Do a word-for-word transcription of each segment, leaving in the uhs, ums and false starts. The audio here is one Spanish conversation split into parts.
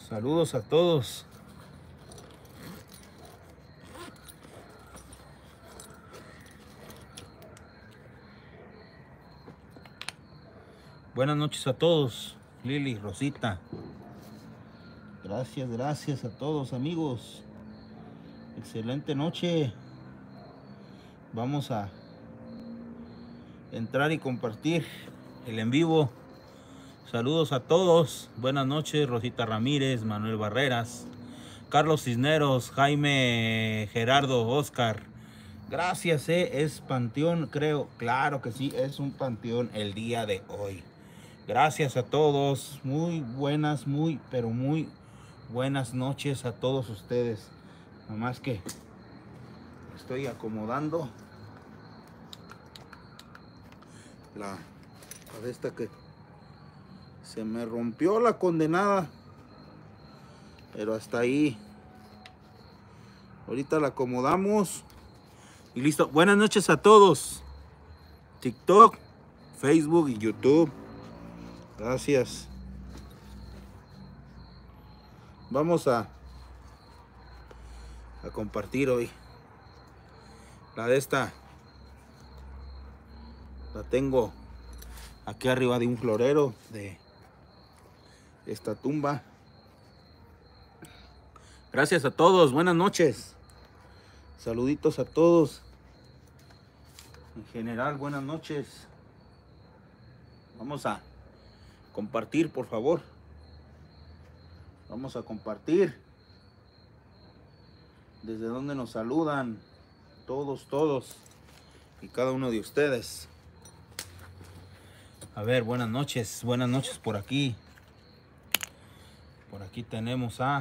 Saludos a todos. Buenas noches a todos. Lili, Rosita. Gracias, gracias a todos, amigos. Excelente noche. Vamos a entrar y compartir el en vivo. Saludos a todos. Buenas noches, Rosita Ramírez, Manuel Barreras, Carlos Cisneros, Jaime, Gerardo, Oscar. Gracias, eh. Es panteón, creo. Claro que sí, es un panteón el día de hoy. Gracias a todos. Muy buenas, muy, pero muy buenas noches a todos ustedes. Nada más que estoy acomodando la, la esta que se me rompió la condenada, pero hasta ahí. Ahorita la acomodamos y listo. Buenas noches a todos. TikTok, Facebook y YouTube. Gracias. Vamos a a compartir hoy. La de esta la tengo aquí arriba de un florero de esta tumba. Gracias a todos, buenas noches. Saluditos a todos. En general, buenas noches. Vamos a compartir, por favor. Vamos a compartir. Desde donde nos saludan todos, todos y cada uno de ustedes. A ver, buenas noches, buenas noches por aquí. Por aquí tenemos a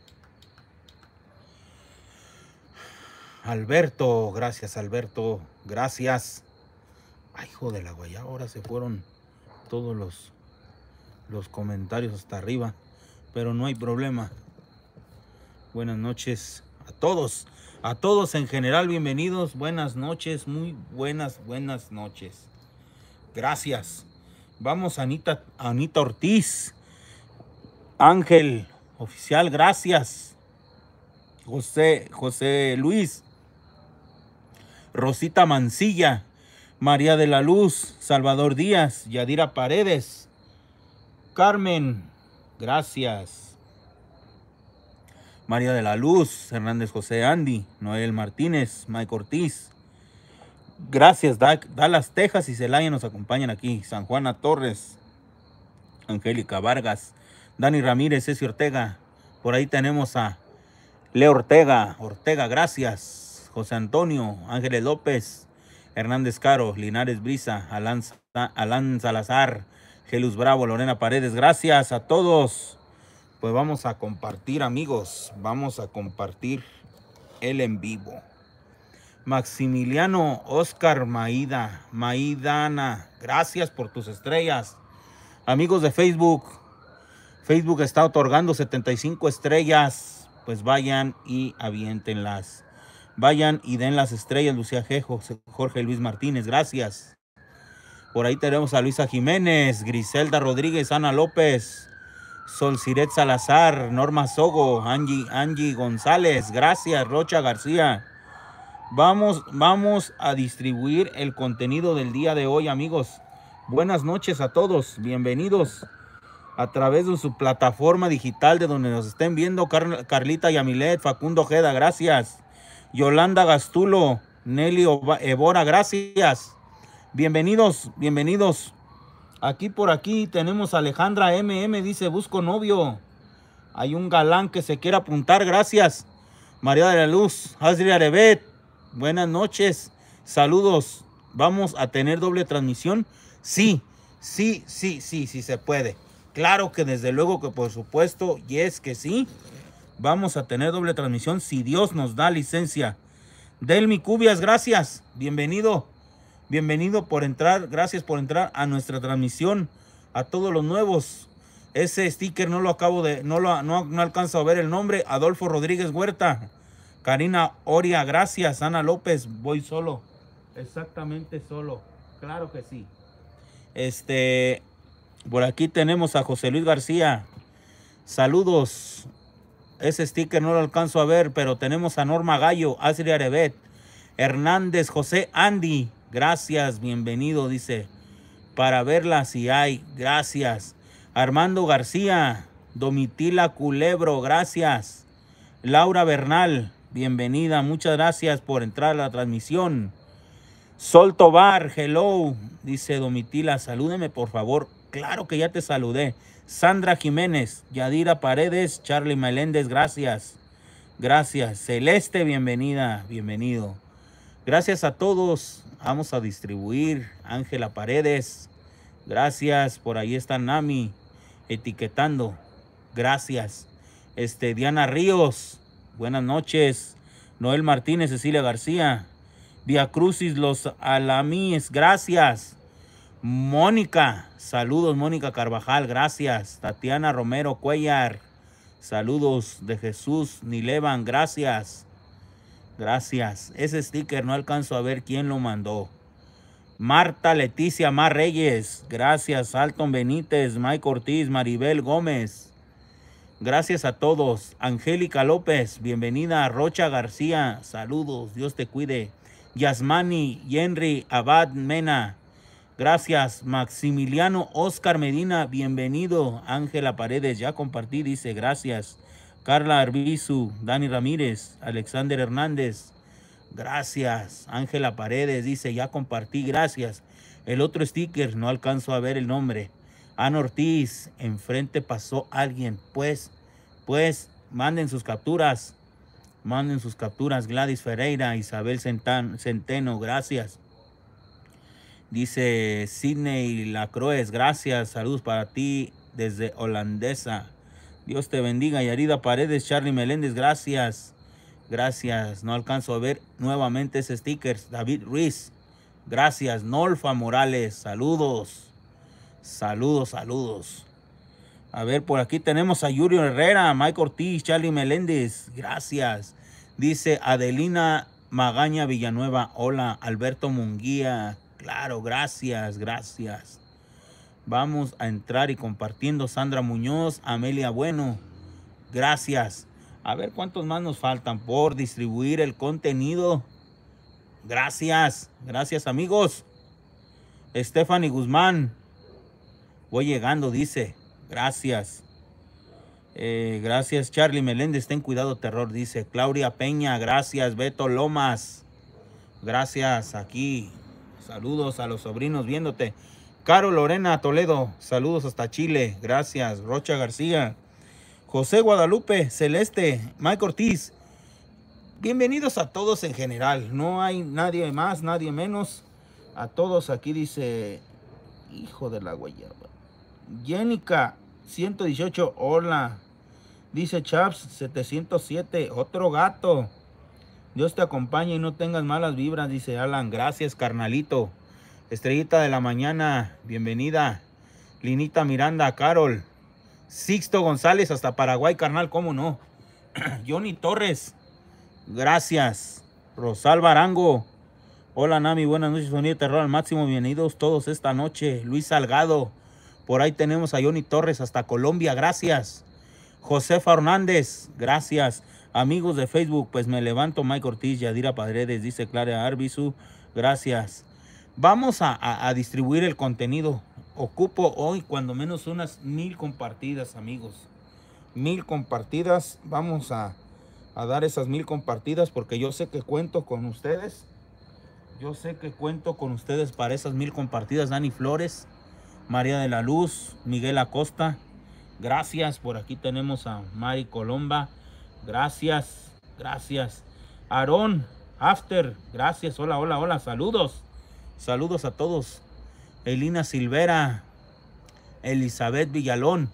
Alberto. Gracias, Alberto. Gracias. Ay, hijo de la guayaba, ahora se fueron todos los, los comentarios hasta arriba. Pero no hay problema. Buenas noches a todos. A todos en general, bienvenidos. Buenas noches, muy buenas, buenas noches. Gracias. Vamos, Anita, Anita Ortiz. Ángel, oficial, gracias. José, José Luis. Rosita Mancilla. María de la Luz. Salvador Díaz. Yadira Paredes. Carmen, gracias. María de la Luz. Hernández José Andy. Noel Martínez. Mike Ortiz. Gracias, Dallas, Texas y Celaya nos acompañan aquí. San Juana Torres, Angélica Vargas, Dani Ramírez, Ceci Ortega. Por ahí tenemos a Leo Ortega. Ortega, gracias. José Antonio, Ángeles López, Hernández Caro, Linares Brisa, Alan, Alan Salazar, Gelus Bravo, Lorena Paredes. Gracias a todos. Pues vamos a compartir, amigos. Vamos a compartir el en vivo. Maximiliano Oscar Maida, Maidana, gracias por tus estrellas. Amigos de Facebook, Facebook está otorgando setenta y cinco estrellas. Pues vayan y aviéntenlas. Vayan y den las estrellas. Lucía Jejo, Jorge Luis Martínez, gracias. Por ahí tenemos a Luisa Jiménez, Griselda Rodríguez, Ana López, Solciret Salazar, Norma Sogo, Angie, Angie González, gracias. Rocha García. Vamos, vamos a distribuir el contenido del día de hoy, amigos. Buenas noches a todos. Bienvenidos a través de su plataforma digital de donde nos estén viendo. Car Carlita Yamilet, Facundo Ojeda, gracias. Yolanda Gastulo, Nelly Evora, gracias. Bienvenidos, bienvenidos. Aquí por aquí tenemos a Alejandra M M, dice, busco novio. Hay un galán que se quiere apuntar, gracias. María de la Luz, Hasri Arebet. Buenas noches, saludos. ¿Vamos a tener doble transmisión? Sí, sí, sí, sí, sí se puede. Claro que desde luego que por supuesto, y es que sí. Vamos a tener doble transmisión si Dios nos da licencia. Delmi Cubias, gracias. Bienvenido, bienvenido por entrar. Gracias por entrar a nuestra transmisión. A todos los nuevos. Ese sticker no lo acabo de, no lo no, no alcanzo a ver el nombre. Adolfo Rodríguez Huerta. Karina Oria, gracias. Ana López, voy solo. Exactamente solo. Claro que sí. Este, por aquí tenemos a José Luis García. Saludos. Ese sticker no lo alcanzo a ver, pero tenemos a Norma Gallo, Asri Arebet, Hernández, José Andy. Gracias, bienvenido, dice. Para verla si hay, gracias. Armando García, Domitila Culebro, gracias. Laura Bernal, bienvenida, muchas gracias por entrar a la transmisión. Sol Tobar, hello, dice Domitila, salúdeme por favor. Claro que ya te saludé. Sandra Jiménez, Yadira Paredes, Charlie Meléndez, gracias. Gracias. Celeste, bienvenida, bienvenido. Gracias a todos. Vamos a distribuir. Ángela Paredes, gracias. Por ahí está Nami etiquetando. Gracias. Este, Diana Ríos, buenas noches. Noel Martínez, Cecilia García. Via Crucis, los Alamíes, gracias. Mónica, saludos Mónica Carvajal, gracias. Tatiana Romero Cuellar, saludos de Jesús Nilevan, gracias. Gracias. Ese sticker no alcanzo a ver quién lo mandó. Marta Leticia Mar Reyes, gracias. Alton Benítez, Mike Ortiz, Maribel Gómez, gracias a todos. Angélica López, bienvenida. Rocha García, saludos, Dios te cuide. Yasmani Henry Abad Mena, gracias. Maximiliano Oscar Medina, bienvenido. Ángela Paredes, ya compartí, dice, gracias. Carla Arbizu, Dani Ramírez, Alexander Hernández, gracias. Ángela Paredes dice, ya compartí, gracias. El otro sticker, no alcanzo a ver el nombre. Ana Ortiz, enfrente pasó alguien. Pues, pues, manden sus capturas. Manden sus capturas. Gladys Ferreira, Isabel Centeno, gracias. Dice Sidney Lacroix, gracias. Saludos para ti desde Holandesa. Dios te bendiga. Yarida Paredes, Charlie Meléndez, gracias. Gracias. No alcanzo a ver nuevamente ese sticker. David Ruiz, gracias. Nolfa Morales, saludos. Saludos, saludos. A ver, por aquí tenemos a Yuri Herrera, Mike Ortiz, Charlie Meléndez, gracias. Dice Adelina Magaña Villanueva, hola. Alberto Munguía, claro, gracias, gracias. Vamos a entrar y compartiendo. Sandra Muñoz, Amelia Bueno, gracias. A ver cuántos más nos faltan por distribuir el contenido. Gracias, gracias amigos. Stephanie Guzmán, voy llegando, dice, gracias. Eh, gracias. Charlie Meléndez, ten cuidado, terror, dice. Claudia Peña, gracias. Beto Lomas, gracias. Aquí, saludos a los sobrinos viéndote. Caro Lorena Toledo, saludos hasta Chile, gracias. Rocha García, José Guadalupe, Celeste, Mike Ortiz, bienvenidos a todos en general, no hay nadie más, nadie menos, a todos aquí dice, hijo de la guayaba. Jenica, ciento dieciocho, hola, dice Chaps, setecientos siete, otro gato, Dios te acompañe y no tengas malas vibras, dice Alan, gracias carnalito. Estrellita de la mañana, bienvenida. Linita Miranda, Carol. Sixto González, hasta Paraguay, carnal, cómo no. Johnny Torres, gracias. Rosalba Arango, hola Nami, buenas noches, sonido de terror al máximo, bienvenidos todos esta noche. Luis Salgado, por ahí tenemos a Johnny Torres, hasta Colombia, gracias. Josefa Hernández, gracias. Amigos de Facebook, pues me levanto. Mike Ortiz, Yadira Paredes, dice Clara Arbizu, gracias. Vamos a, a, a distribuir el contenido. Ocupo hoy cuando menos unas mil compartidas, amigos. Mil compartidas. Vamos a, a dar esas mil compartidas porque yo sé que cuento con ustedes. Yo sé que cuento con ustedes para esas mil compartidas. Dani Flores, María de la Luz, Miguel Acosta. Gracias. Por aquí tenemos a Mari Colomba. Gracias. Gracias. Aarón After. Gracias. Hola, hola, hola. Saludos. Saludos a todos. Elina Silvera, Elizabeth Villalón.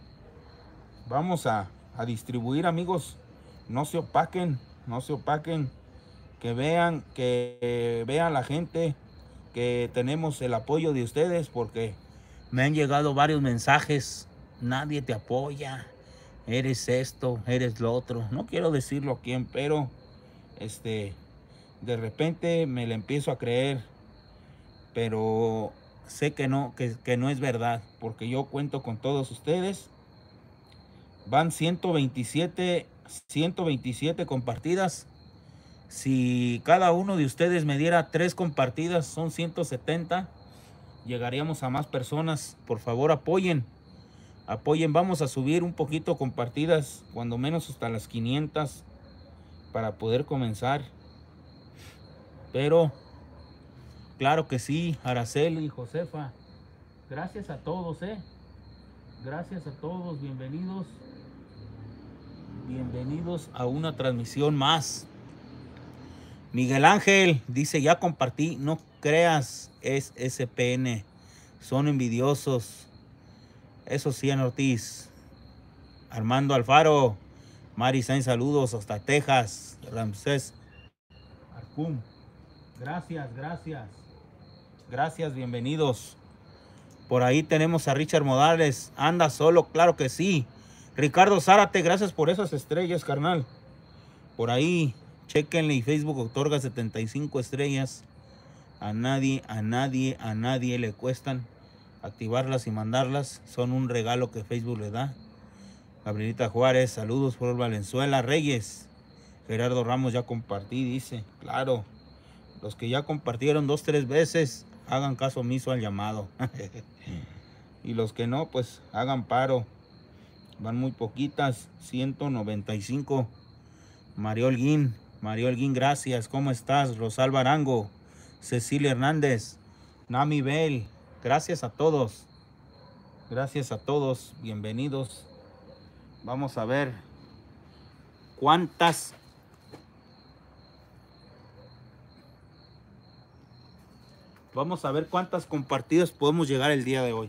Vamos a, a distribuir, amigos. No se opaquen, no se opaquen. Que vean, que vean la gente que tenemos el apoyo de ustedes, porque me han llegado varios mensajes. Nadie te apoya. Eres esto, eres lo otro. No quiero decirlo a quién, pero este, de repente me le empiezo a creer. Pero sé que no, que, que no es verdad, porque yo cuento con todos ustedes Van ciento veintisiete, ciento veintisiete compartidas. Si cada uno de ustedes me diera tres compartidas, son ciento setenta. Llegaríamos a más personas. Por favor, apoyen. Apoyen. Vamos a subir un poquito compartidas, cuando menos hasta las quinientas, para poder comenzar. Pero, claro que sí, Araceli, Josefa. Gracias a todos, ¿eh? Gracias a todos. Bienvenidos. Bienvenidos a una transmisión más. Miguel Ángel dice, ya compartí. No creas, es S P N. Son envidiosos. Eso sí, en Ortiz. Armando Alfaro. Mari Sainz, saludos hasta Texas. Ramsés Arcum. Gracias, gracias. Gracias, bienvenidos. Por ahí tenemos a Richard Modales. Anda solo, claro que sí. Ricardo Zárate, gracias por esas estrellas, carnal. Por ahí, chequenle, y Facebook otorga setenta y cinco estrellas. A nadie, a nadie, a nadie le cuestan activarlas y mandarlas. Son un regalo que Facebook le da. Gabrielita Juárez, saludos por Valenzuela. Reyes, Gerardo Ramos, ya compartí, dice. Claro, los que ya compartieron dos, tres veces, hagan caso omiso al llamado. Y los que no, pues hagan paro. Van muy poquitas, ciento noventa y cinco. Mario Holguín, Mario Holguín, gracias. ¿Cómo estás? Rosalba Arango, Cecilia Hernández, Nami Bell, gracias a todos. Gracias a todos, bienvenidos. Vamos a ver cuántas Vamos a ver cuántas compartidas podemos llegar el día de hoy.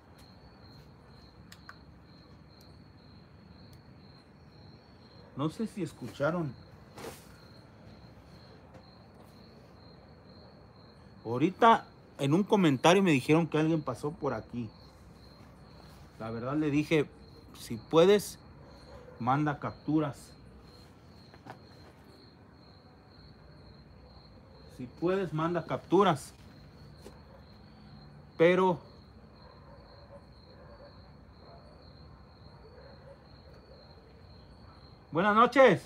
No sé si escucharon. Ahorita en un comentario me dijeron que alguien pasó por aquí. La verdad le dije, si puedes, manda capturas. Si puedes, manda capturas. Pero buenas noches.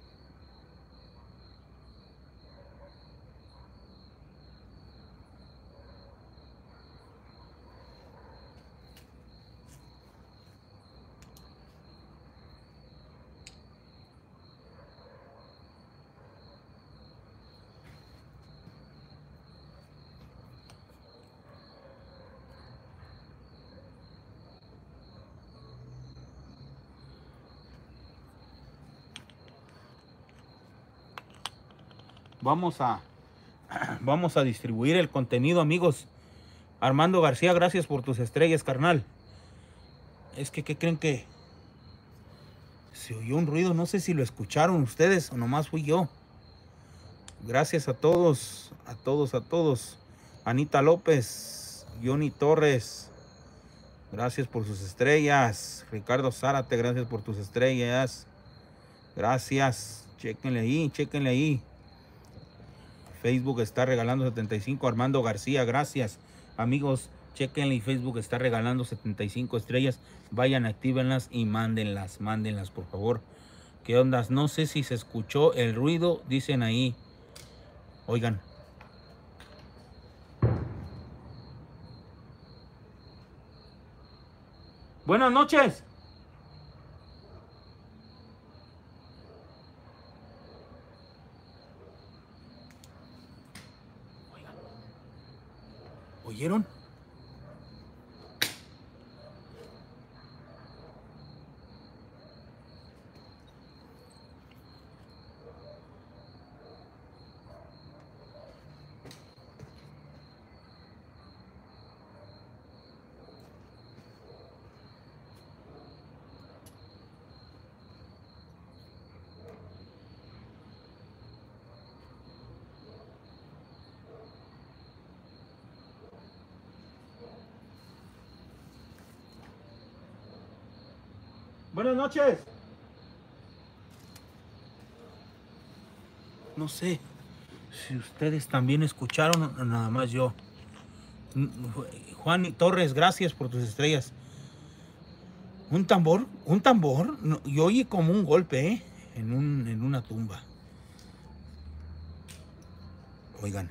Vamos a, vamos a distribuir el contenido, amigos. Armando García, gracias por tus estrellas, carnal. Es que, ¿qué creen que? Se oyó un ruido, no sé si lo escucharon ustedes o nomás fui yo. Gracias a todos, a todos, a todos. Anita López, Johnny Torres, gracias por sus estrellas. Ricardo Zárate, gracias por tus estrellas. Gracias, chéquenle ahí, chéquenle ahí. Facebook está regalando setenta y cinco. Armando García, gracias. Amigos, chequenle, y Facebook está regalando setenta y cinco estrellas. Vayan, actívenlas y mándenlas, mándenlas, por favor. ¿Qué ondas? No sé si se escuchó el ruido, dicen ahí. Oigan. Buenas noches. ¿Oyeron? Buenas noches. No sé si ustedes también escucharon o nada más yo. Juan Torres, gracias por tus estrellas. Un tambor, un tambor, no, y oye como un golpe, ¿eh? en, un, en una tumba. Oigan.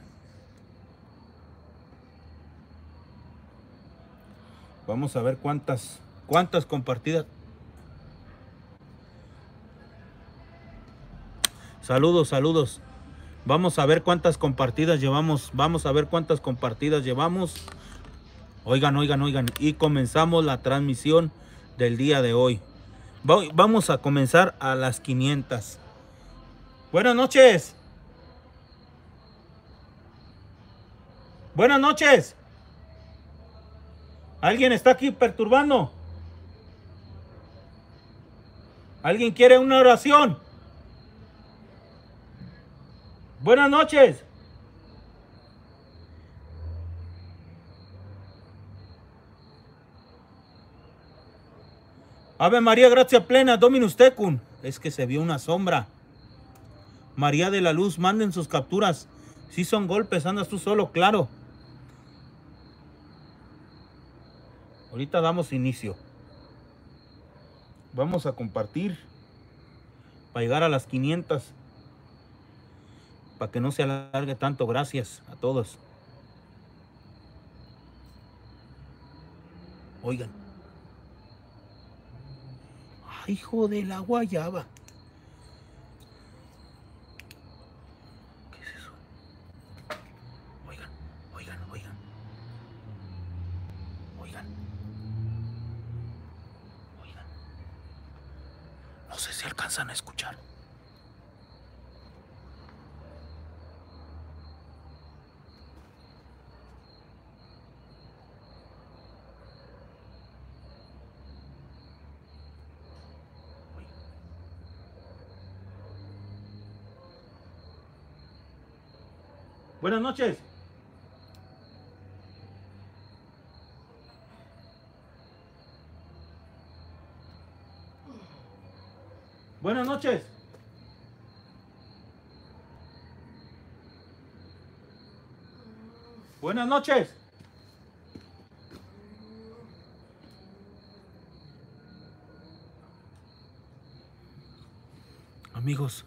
Vamos a ver cuántas, cuántas compartidas. Saludos, saludos. Vamos a ver cuántas compartidas llevamos. Vamos a ver cuántas compartidas llevamos. Oigan, oigan, oigan. Y comenzamos la transmisión del día de hoy. Vamos a comenzar a las quinientas. Buenas noches. Buenas noches. ¿Alguien está aquí perturbando? ¿Alguien quiere una oración? Buenas noches. Ave María, gracia plena, Dominus tecum. Es que se vio una sombra. María de la Luz, manden sus capturas. Si son golpes, andas tú solo, claro. Ahorita damos inicio. Vamos a compartir para llegar a las quinientas. Para que no se alargue tanto. Gracias a todos. Oigan. Ay, hijo de la guayaba. ¿Qué es eso? Oigan, oigan, oigan. Oigan. Oigan. No sé si alcanzan a escuchar. Buenas noches. Buenas noches. Buenas noches. Amigos.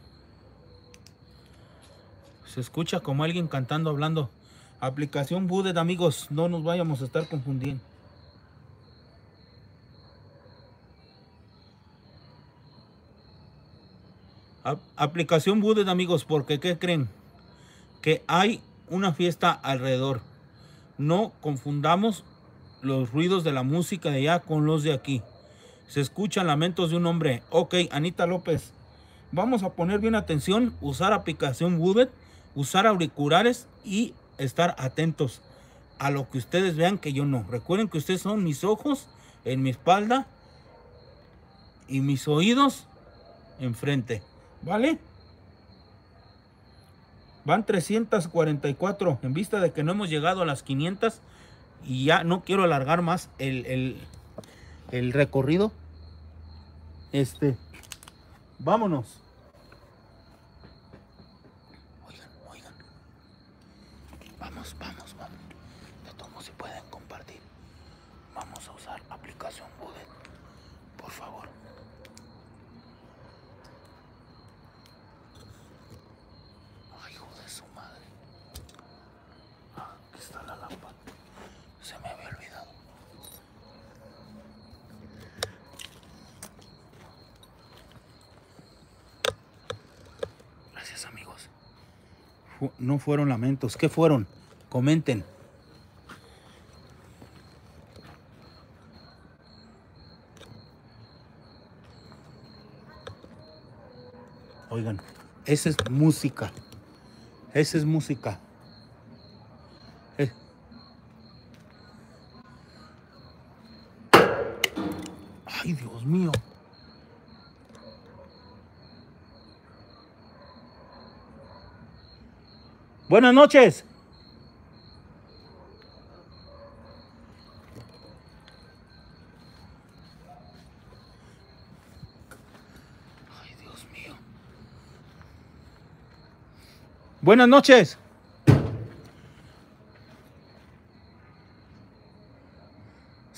Se escucha como alguien cantando, hablando. Aplicación Budet, amigos. No nos vayamos a estar confundiendo. A aplicación Budet, amigos. Porque, ¿qué creen? Que hay una fiesta alrededor. No confundamos los ruidos de la música de allá con los de aquí. Se escuchan lamentos de un hombre. Ok, Anita López. Vamos a poner bien atención. Usar aplicación Budet. Usar auriculares y estar atentos a lo que ustedes vean que yo no. Recuerden que ustedes son mis ojos en mi espalda y mis oídos enfrente. ¿Vale? Van trescientas cuarenta y cuatro en vista de que no hemos llegado a las quinientas y ya no quiero alargar más el, el, el recorrido. Este, vámonos. Vamos, vamos, vamos. De todos si pueden compartir. Vamos a usar aplicación Budet. Por favor. Ay, hijo de su madre. Ah, aquí está la lámpara. Se me había olvidado. Gracias, amigos. Fu- no fueron lamentos. ¿Qué fueron? Comenten. Oigan, esa es música. Esa es música. Eh. Ay, Dios mío. Buenas noches. Buenas noches.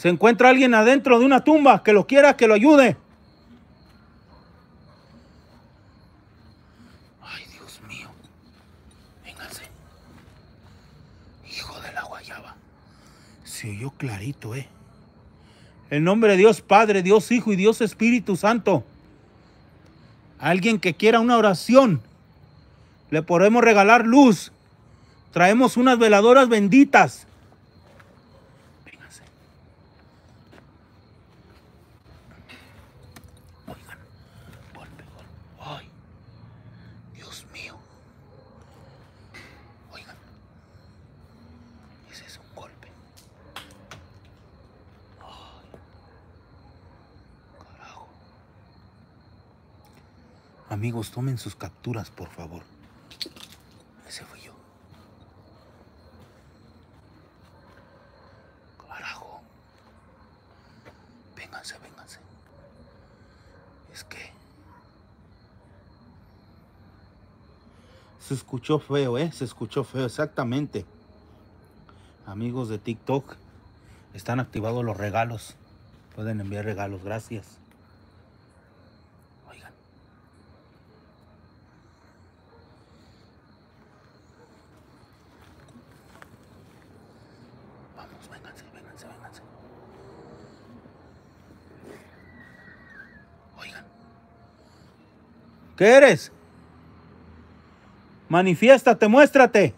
Se encuentra alguien adentro de una tumba que lo quiera, que lo ayude. Ay, Dios mío. Vénganse. Hijo de la guayaba. Se oyó clarito, eh. En nombre de Dios Padre, Dios Hijo y Dios Espíritu Santo. Alguien que quiera una oración, le podemos regalar luz. Traemos unas veladoras benditas. Vénganse. Oigan, golpe, golpe. Ay, Dios mío. Oigan, ese es un golpe. Ay, carajo. Amigos, tomen sus capturas, por favor. Ese fui yo. Carajo. Vénganse, vénganse. Es que se escuchó feo, ¿eh? Se escuchó feo, exactamente. Amigos de TikTok, están activados los regalos. Pueden enviar regalos, gracias. Oigan. Vamos, vénganse, vénganse, vénganse. Oigan. ¿Qué eres? Manifiéstate, muéstrate.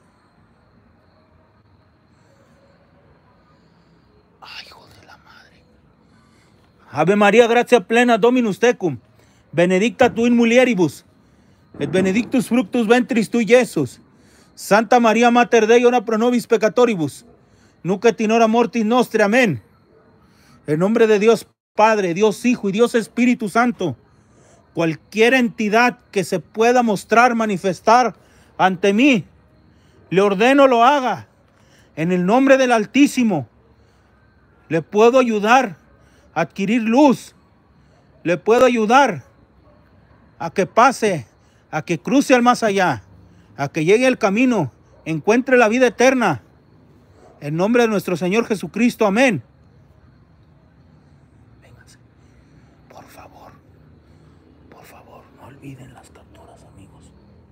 Ay, hijo de la madre. Ave María, gracia plena, Dominus tecum. Benedicta tu in mulieribus. Et benedictus fructus ventris tui, Iesus. Santa María Mater Dei, ora pro nobis peccatoribus. Nunc et in hora mortis nostre. Amén. En nombre de Dios Padre, Dios Hijo y Dios Espíritu Santo. Cualquier entidad que se pueda mostrar, manifestar ante mí, le ordeno lo haga. En el nombre del Altísimo, le puedo ayudar a adquirir luz. Le puedo ayudar a que pase, a que cruce al más allá, a que llegue al camino, encuentre la vida eterna. En nombre de nuestro Señor Jesucristo, amén. Vénganse, por favor, por favor, no olviden las capturas, amigos.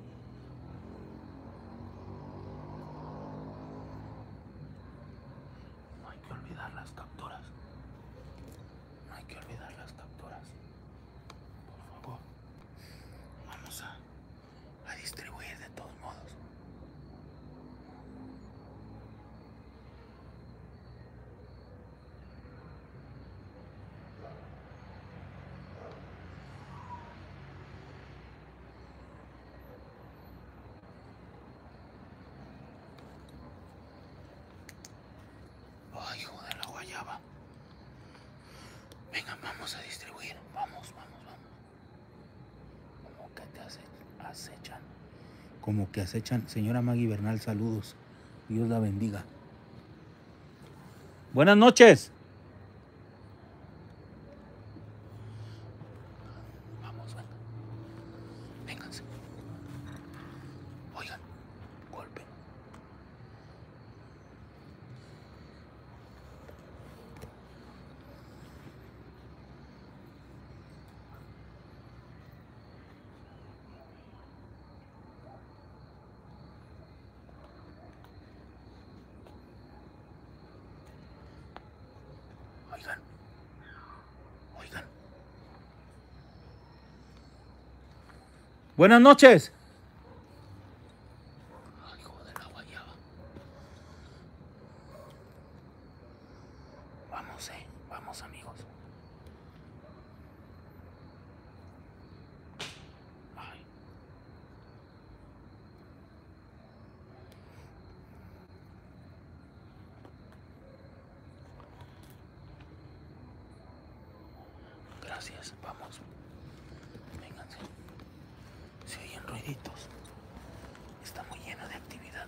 No hay que olvidar las capturas. No hay que olvidar las capturas. Por favor, vamos a, a distribuir de todos modos. Ay, hijo de la guayaba. Venga, vamos a distribuir. Vamos, vamos, vamos. Como que te ace- acechan. Como que acechan. Señora Maggie Bernal, saludos. Dios la bendiga. Buenas noches. Vamos, venga. Vénganse. Oigan, golpe. Oigan. Oigan. Buenas noches. Ay, hijo de la guayaba. Vamos, eh. Vamos, amigos. Ay. Gracias, vamos. Vénganse. Se oyen ruiditos. Está muy lleno de actividad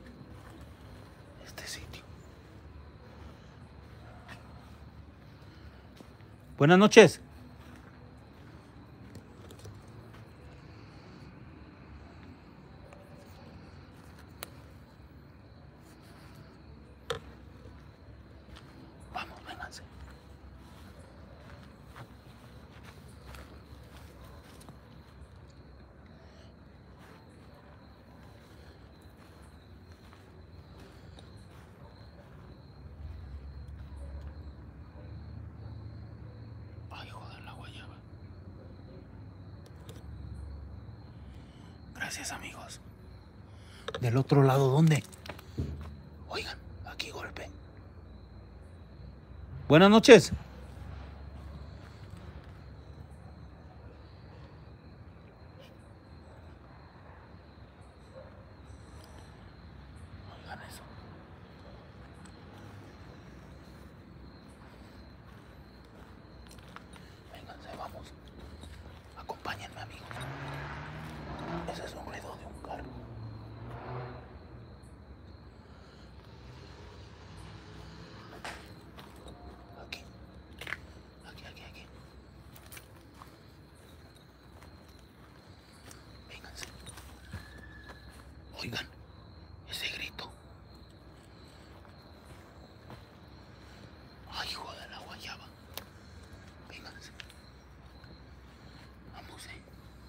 este sitio. Buenas noches. Vamos, vénganse. Gracias, amigos. Del otro lado, ¿dónde? Oigan, aquí golpe. Buenas noches. Oigan eso. Vénganse, vamos. Acompáñenme, amigos. Ese es un ruido de un carro. Aquí. Aquí, aquí, aquí. Vénganse. Oigan, ese grito. Ay, hijo de la guayaba. Vénganse. Vamos, eh.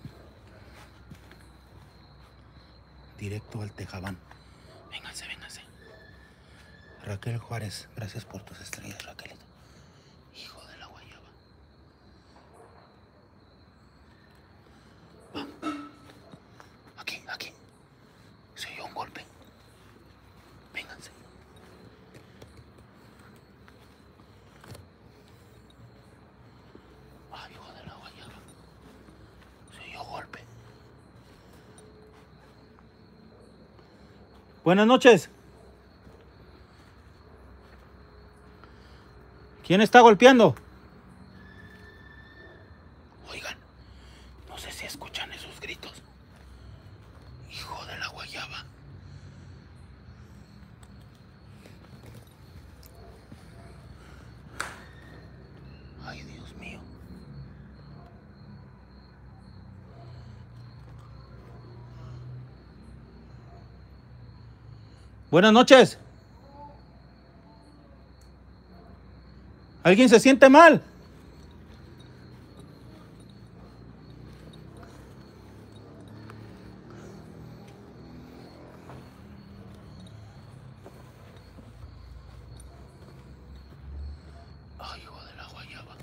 Directo al Tejabán. Vénganse, vénganse. Raquel Juárez, gracias por tus estrellas, Raquelita. Hijo de la guayaba. Vamos. Aquí, aquí. Se oyó un golpe. Vénganse. Ay, hijo de la guayaba. Se oyó golpe. Buenas noches. ¿Quién está golpeando? Oigan, no sé si escuchan esos gritos. Hijo de la guayaba. Ay, Dios mío. Buenas noches. ¿Alguien se siente mal? Ay, hijo de la guayaba.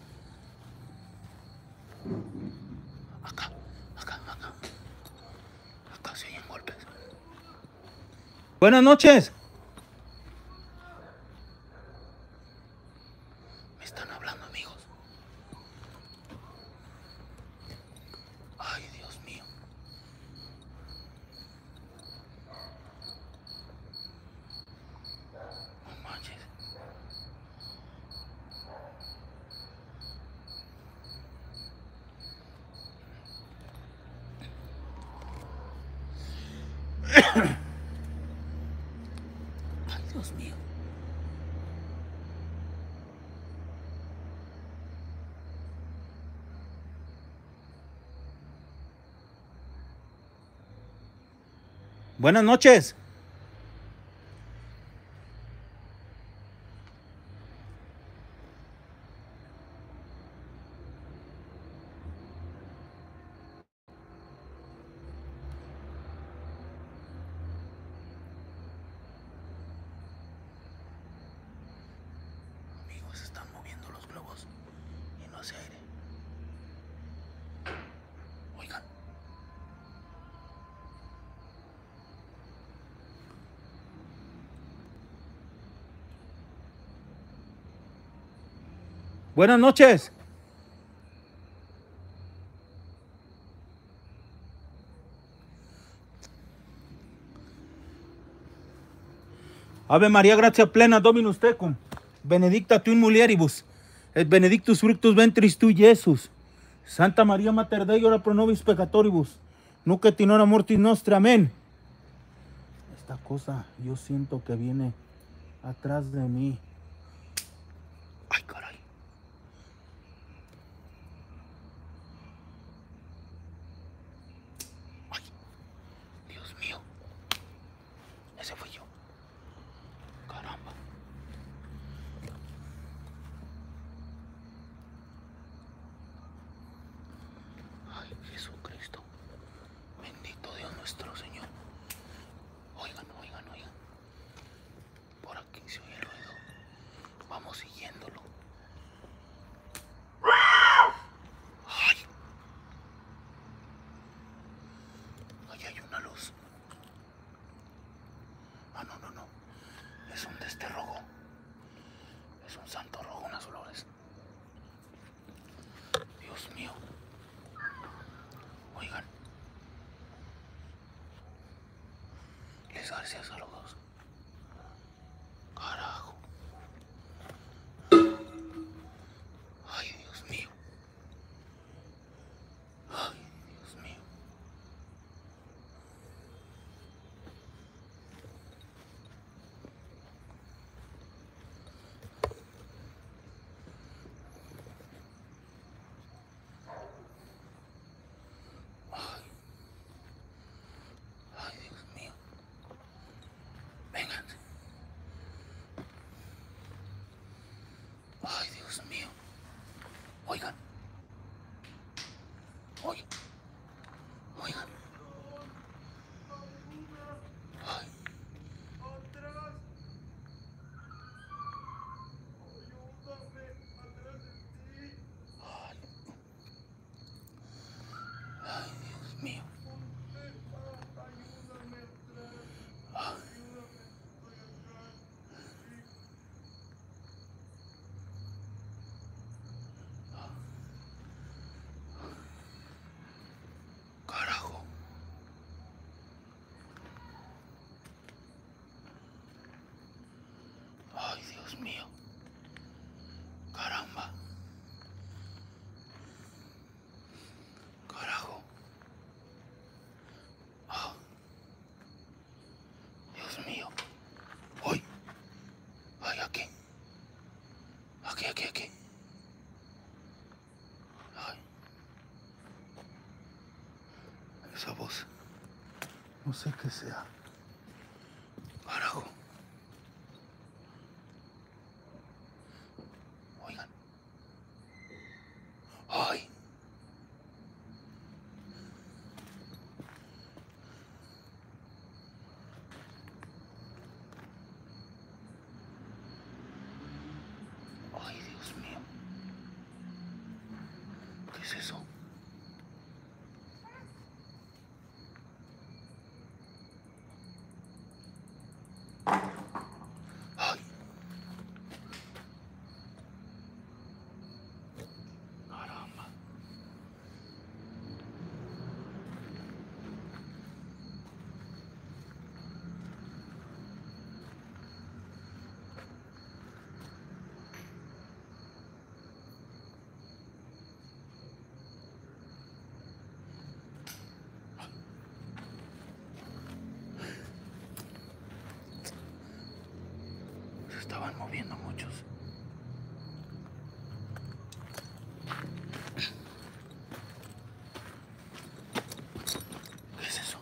Acá, acá, acá. Acá se oyen golpes. Buenas noches. Me están hablando, amigos. Ay, Dios mío. No manches. Ay, Dios mío. Buenas noches. Amigos, se están moviendo los globos y no hace aire. Oigan. Buenas noches. Ave María, gratia plena, Dominus tecum. Benedicta tu in mulieribus, et benedictus fructus ventris tui, Iesus. Santa María Mater Dei, ora pro nobis peccatoribus, nunc et in hora mortis nostre. Amén. Esta cosa yo siento que viene atrás de mí. Ay, caray. Ay, Dios mío. Ese fui yo. Caramba. Ay, Jesucristo. Bendito Dios nuestro Señor. Oigan, oigan, oigan. Por aquí se oye el ruido. Vamos siguiéndolo. Ay. Ay, Dios mío. Oigan. Les García, saludos. Carajo. Ay, Dios mío. Ay, Dios mío. Ay, Dios mío. Oigan. Oigan. Oigan. Ay. Ay. Ay, Dios mío. Ay. Carajo. Ay, Dios mío. Caramba. Carajo. Oh. Dios mío. Uy. Ay, aquí. Aquí, aquí, aquí. Ay. Esa voz. No sé qué sea. Carajo. Oigan. Ay. Ay, Dios mío. ¿Qué es eso? Ay. Caramba. Se estaban moviendo muchos. ¿Qué es eso?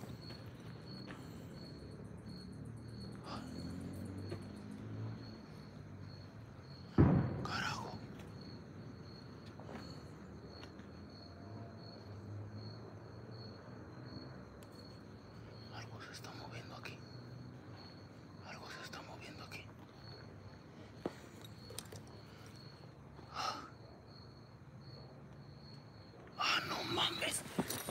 Carajo. Algo se está moviendo aquí. Algo se está moviendo aquí. Ah, no mames.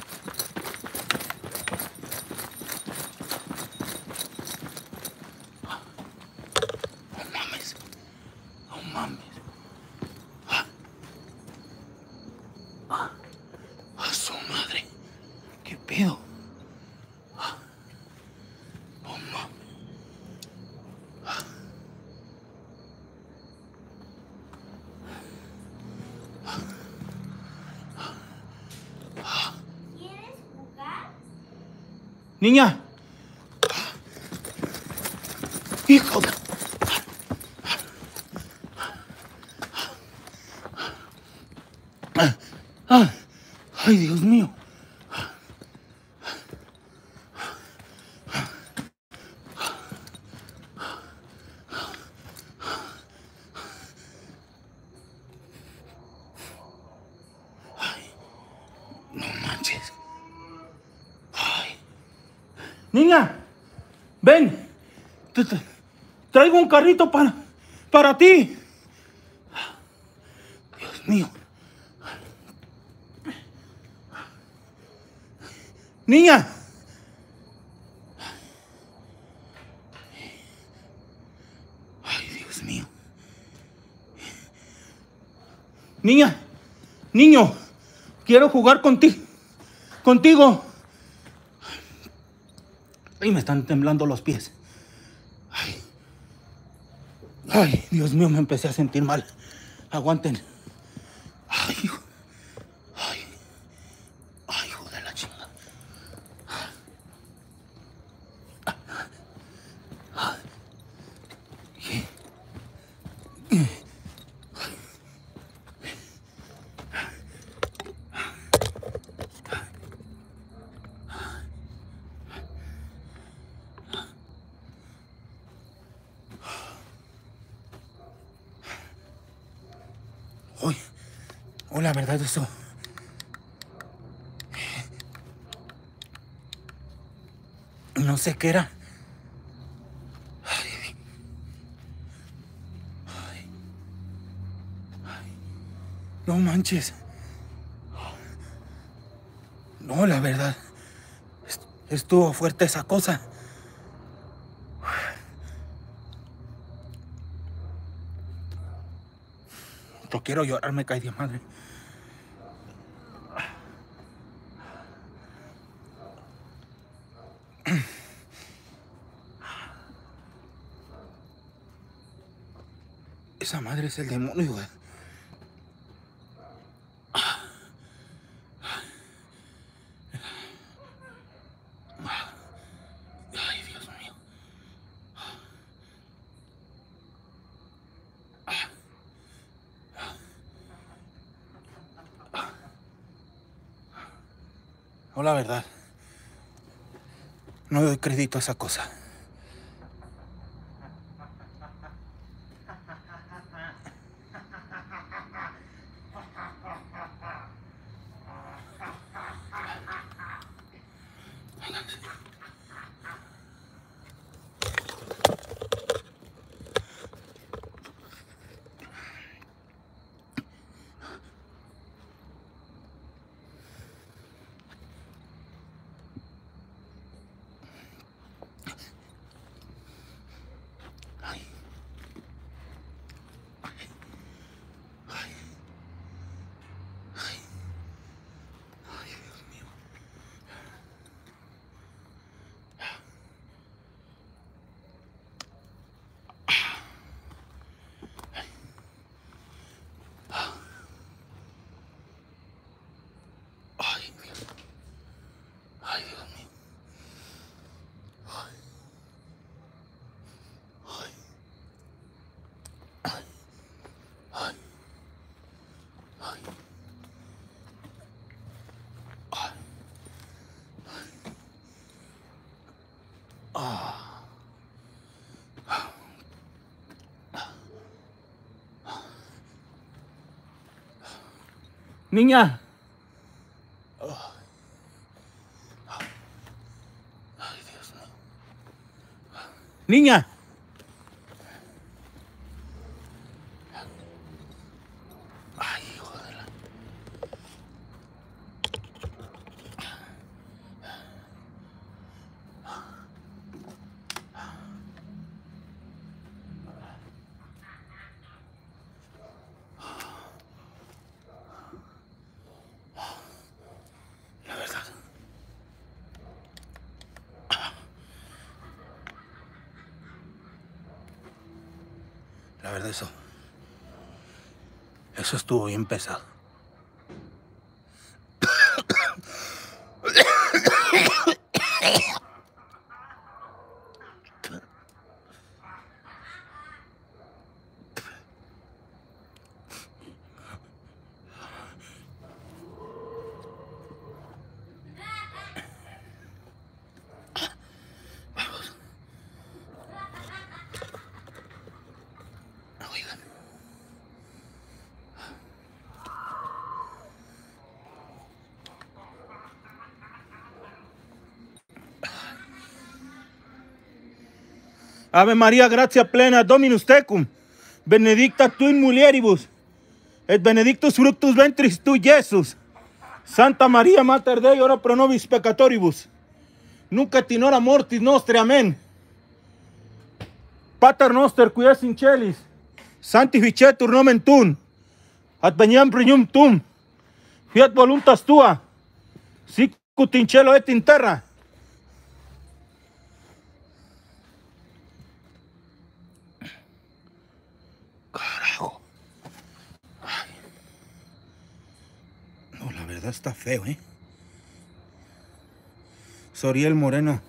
Ah, no mames. No mames. Ah, ah, a su madre. ¿Qué pedo? Ah, no mames. Ah. ¿Quieres jugar? Niña. Hijo de... Ah, ay, Dios mío. Ay, no manches. Ay. Niña, ven. Te, te, traigo un carrito para, para ti. Dios mío. Niña. Ay, Dios mío. Niña. Niño. Quiero jugar contigo. Contigo. Y me están temblando los pies. Ay. Ay, Dios mío, me empecé a sentir mal. Aguanten. Ay, hijo. Ay. Ay, hijo de la chingada. Uy, oh, la verdad eso. No sé qué era. Ay, ay, ay. No manches. No, la verdad. Estuvo fuerte esa cosa. No quiero llorar, me cae de madre. Esa madre es el demonio, güey. Ay, Dios mío. No, la verdad. No doy crédito a esa cosa. Niña. Ay, Dios mío. Niña. Ay, hijo de la... La verdad. La verdad, eso. Eso estuvo bien pesado. Oigan. Ave María, gratia plena, Dominus tecum, benedicta tu in mulieribus, et benedictus fructus ventris tu, Iesus. Santa María, Mater Dei, ora pro nobis peccatoribus, nunc et in hora mortis nostre, amen. Pater noster, qui es in celis, sanctificetur nomen tuum, adveniam regnum tuum, Fiat voluntas tua. Sicut in cielo et in terra. Carajo. Ay. No, la verdad está feo, ¿eh? Soriel Moreno.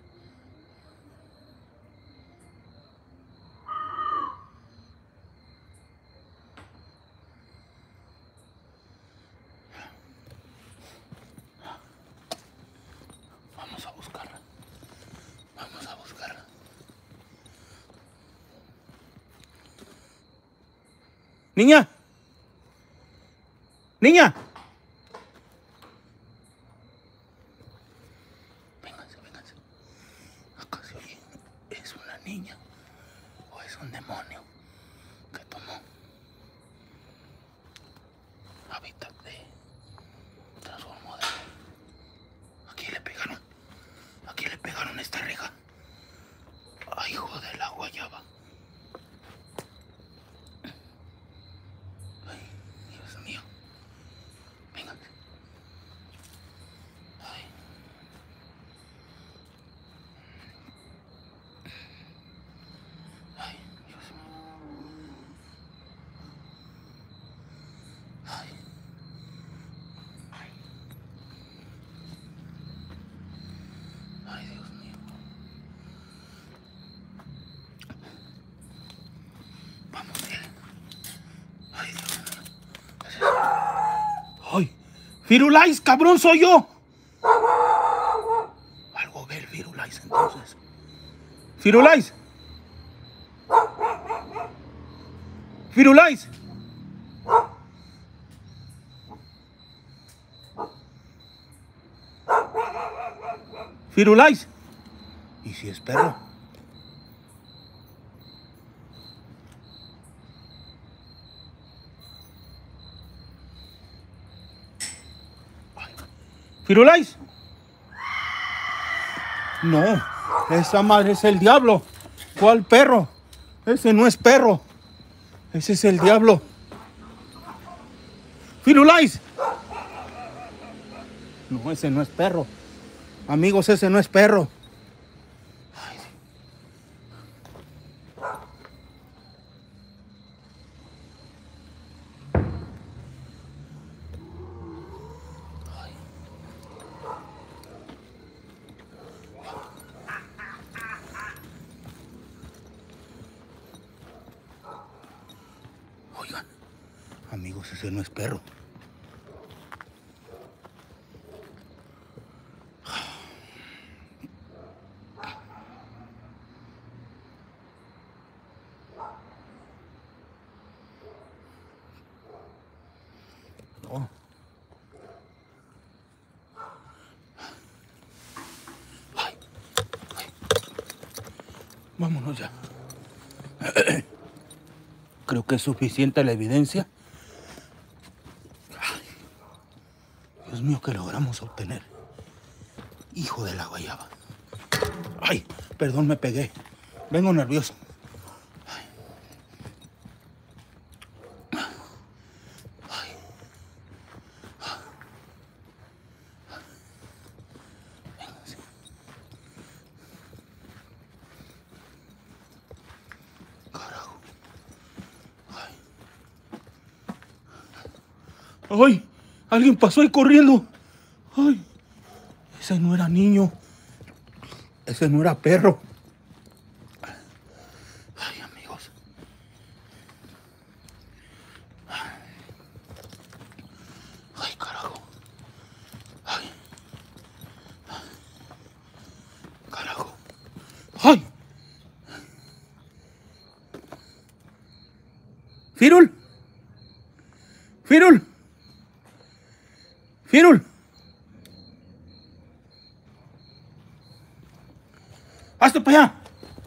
Vamos a buscarla. Vamos a buscarla. Niña. Niña. Vénganse, vénganse. Acá se oye. ¿Es una niña o es un demonio que tomó hábitat de transformó de... Aquí le pegaron. Aquí le pegaron esta reja. Ay, hijo de la guayaba. Ay, Dios mío. Vénganse. Ay. Ay, Dios mío. Ay. Ay, Dios mío. Vamos, bien. Ay, Dios mío. Ay, Firulais, cabrón, soy yo. Algo ve el Firulais entonces. Firulais. Firulais. Firulais. ¿Y si es perro? Ay. Firulais. No, esa madre es el diablo. ¿Cuál perro? Ese no es perro. Ese es el diablo. Firulais. No, ese no es perro. Amigos, ese no es perro. Ay. Ay. Oigan, amigos, ese no es perro. No. Ay, ay. Vámonos ya. Creo que es suficiente la evidencia. Ay, Dios mío, que logramos obtener. Hijo de la guayaba. Ay, perdón, me pegué. Vengo nervioso. Ay. Ay. Vénganse. Carajo. Ay. ¡Ay! Alguien pasó ahí corriendo. ¡Ay! Ese no era niño. Ese no era perro. Ay, amigos. Ay, carajo. Ay. Carajo. ¡Ay! Firul. Firul. Firul. ¡Hazte para allá!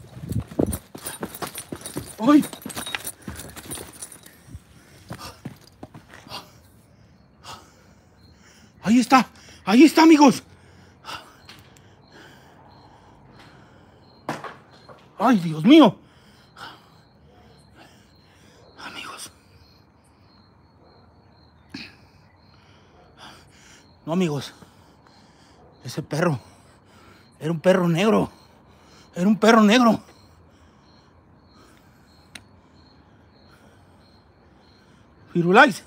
¡Ay! Ahí está, ahí está, amigos. ¡Ay, Dios mío! Amigos. No, amigos. Ese perro era un perro negro. Era un perro negro. Firulais.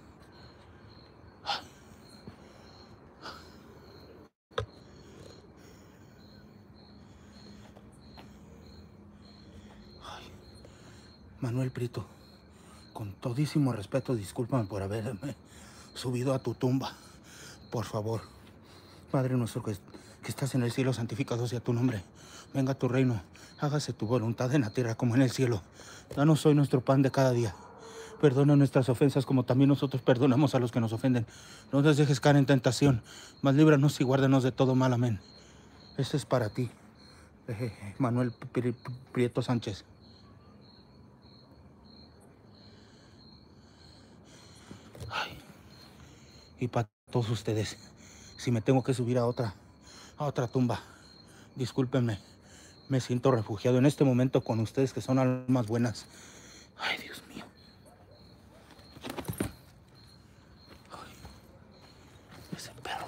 Manuel Prieto, con todísimo respeto, discúlpame por haberme subido a tu tumba. Por favor, Padre nuestro que, que estás en el cielo, santificado sea tu nombre. Venga a tu reino, hágase tu voluntad en la tierra como en el cielo. Danos hoy nuestro pan de cada día. Perdona nuestras ofensas como también nosotros perdonamos a los que nos ofenden. No nos dejes caer en tentación, mas líbranos y guárdanos de todo mal. Amén. Este es para ti, eh, Manuel Prieto Sánchez. Ay. Y para todos ustedes, si me tengo que subir a otra, a otra tumba, discúlpenme. Me siento refugiado en este momento con ustedes que son almas buenas. Ay, Dios mío. Ay, ese perro.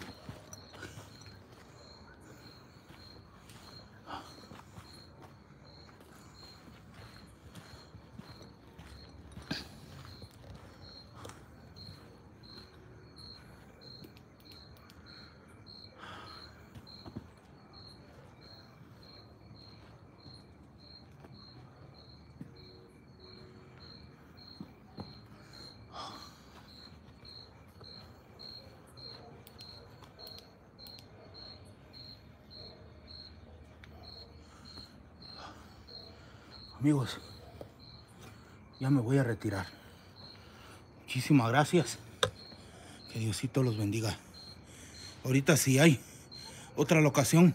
Amigos, ya me voy a retirar. Muchísimas gracias. Que Diosito los bendiga. Ahorita si hay otra locación,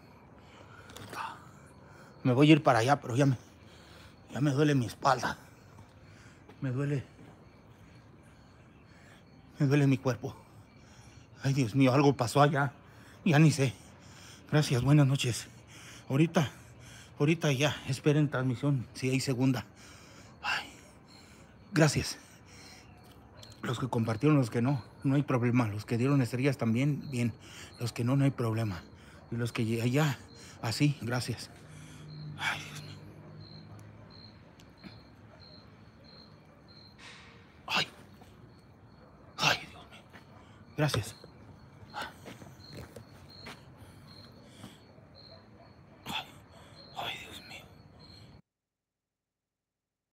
me voy a ir para allá, pero ya me, ya me duele mi espalda. Me duele. Me duele mi cuerpo. Ay, Dios mío, algo pasó allá. Ya ni sé. Gracias, buenas noches. Ahorita, ahorita ya, esperen transmisión, si hay segunda. Ay, gracias. Los que compartieron, los que no, no hay problema. Los que dieron estrellas también, bien. Los que no, no hay problema. Y los que allá, así, gracias. Ay, Dios mío. Ay. Ay, Dios mío. Gracias.